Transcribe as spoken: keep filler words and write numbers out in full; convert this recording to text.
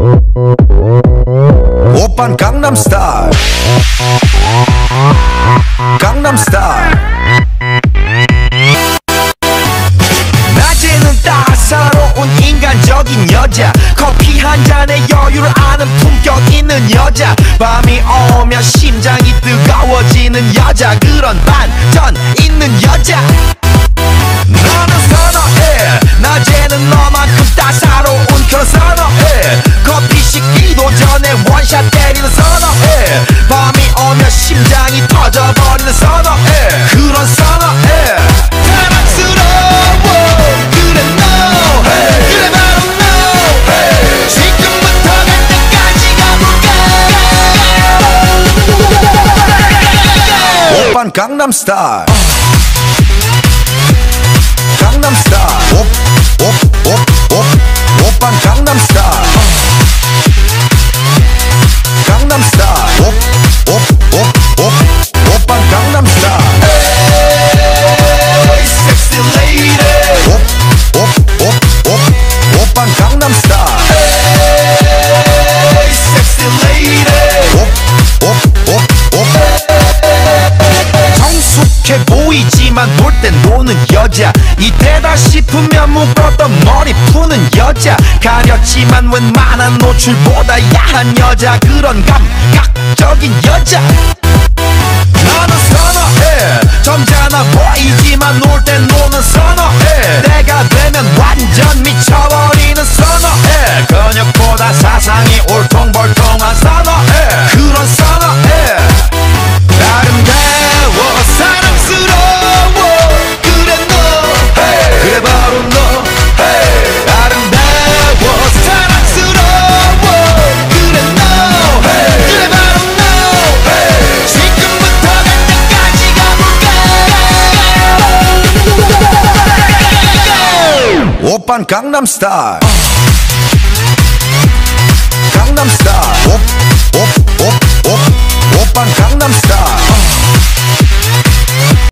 오빤 강남스타일 강남스타일 낮에는 따사로운 인간적인 여자 커피 한 잔에 여유를 아는 품격 있는 여자 밤이 오면 심장이 뜨거워지는 여자 그런 반전 있는 여자 너는 선어해 낮에는 너만큼 따사로운 그런 선어해 커피 식기도 전에 원샷 때리는 선어해 밤이 오면 심장이 터져버리는 선어해 그런 선어해 사랑스러워 그래 너 그래 바로 너 지금부터 갈 때까지 가볼까 오빤 강남스타일 강남스타일 옵옵옵옵 오빤 강남스타일 강남스타일 옵옵옵옵 오빤 강남스타일 Hey sexy lady 옵옵옵옵 오빤 강남스타일 Hey sexy lady 옵옵옵옵 성숙해 보이지만 놀 땐 노는 여자 이때다 싶으면 묶었던 머리 푸는 여자 가렸지만 웬만한 노출보다 야한 여자 그런 감각적인 여자 나는 선어해 점잖아 보이지만 놀 땐 노는 선어해 내가 되면 완전 미쳐버리는 선어해 근육보다 사상이 울퉁불퉁한 선어해 그런 선어해 아름다워 사랑스러워 그래 너 hey. 그래 바로 너 hey. 아름다워 사랑스러워 그래 너 hey. 그래 바로 너 hey. 지금부터 갈 때까지 가볼까 오빤 강남스타일 강남스타일